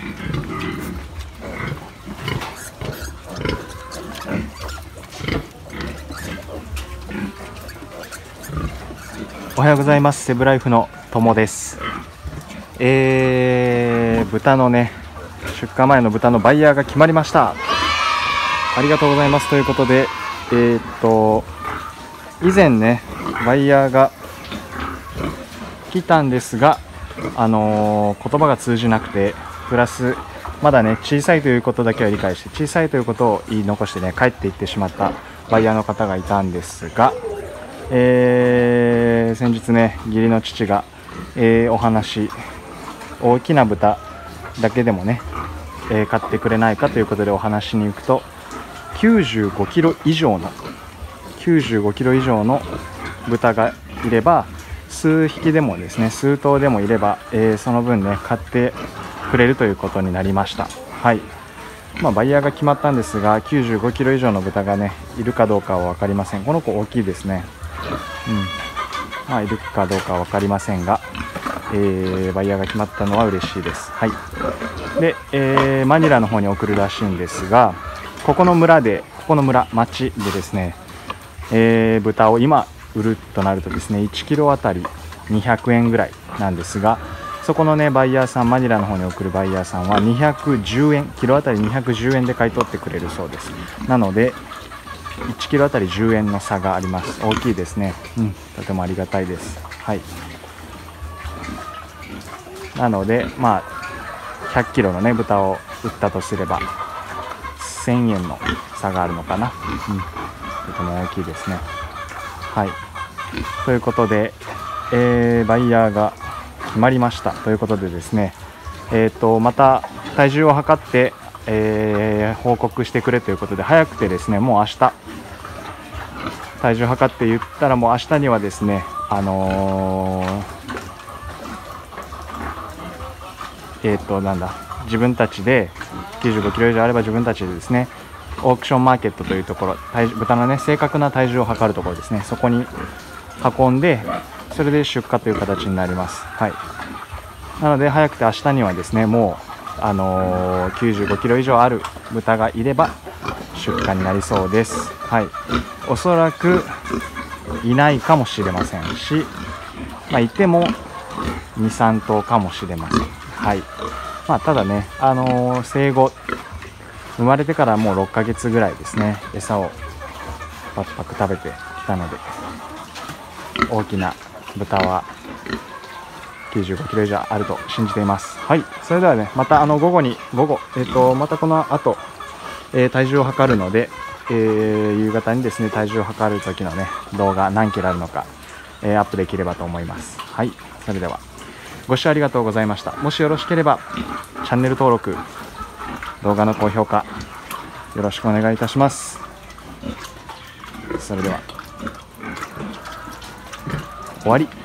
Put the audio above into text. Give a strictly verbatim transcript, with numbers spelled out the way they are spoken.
おはようございます。セブライフのともです。えー、豚のね、出荷前の豚のバイヤーが決まりました。ありがとうございます。ということで、えー、っと以前ねバイヤーが来たんですが、あのー、言葉が通じなくて、プラスまだね小さいということだけは理解して、小さいということを言い残してね帰っていってしまったバイヤーの方がいたんですが、えー、先日ね義理の父が、えー、お話、大きな豚だけでもね、えー、買ってくれないかということでお話に行くと、きゅうじゅうごキロ以上のきゅうじゅうごキロ以上の豚がいれば、数匹でもですね数頭でもいれば、えー、その分ね買ってくれるということになりました。はい、まあ、バイヤーが決まったんですが、きゅうじゅうごキロ以上の豚がねいるかどうかは分かりません。この子大きいですね。うん、まあいるかどうかは分かりませんが、えー、バイヤーが決まったのは嬉しいです。はい。で、えー、マニラの方に送るらしいんですが、ここの村でここの村町でですね、えー、豚を今売るとなるとですねいちキロあたりにひゃくえんぐらいなんですが、そこのねバイヤーさん、マニラの方に送るバイヤーさんはにひゃくじゅうえん、キロあたりにひゃくじゅうえんで買い取ってくれるそうです。なのでいちキロあたりじゅうえんの差があります。大きいですね。うん、とてもありがたいです。はい。なのでまあひゃっキロのね豚を売ったとすればせんえんの差があるのかな。うん、とても大きいですね。はい。ということで、えー、バイヤーが決まりましたということでですね、えーとまた体重を測って、えー、報告してくれということで、早くてですねもう明日体重測って言ったら、もう明日にはですねあのー、えーとなんだ自分たちできゅうじゅうごキロ以上あれば自分たちでですねオークションマーケットというところ、体重豚のね正確な体重を測るところですね、そこに運んで、それで出荷という形になります。はい。なので早くて明日にはですねもう、あのー、きゅうじゅうごキロ以上ある豚がいれば出荷になりそうです。はい。おそらくいないかもしれませんし、まあ、いてもに、さん頭かもしれません。はい。まあ、ただね、あのー、生後生まれてからもうろっかげつぐらいですね、餌をパクパク食べてきたので、大きな豚はきゅうじゅうごキロ以上あると信じています。はい。それではね、またあの午後に午後、えーとまたこの後、えー、体重を測るので、えー、夕方にですね体重を測る時のね動画何キロあるのか、えー、アップできればと思います。はい。それではご視聴ありがとうございました。もしよろしければチャンネル登録、動画の高評価よろしくお願いいたします。それでは終わり。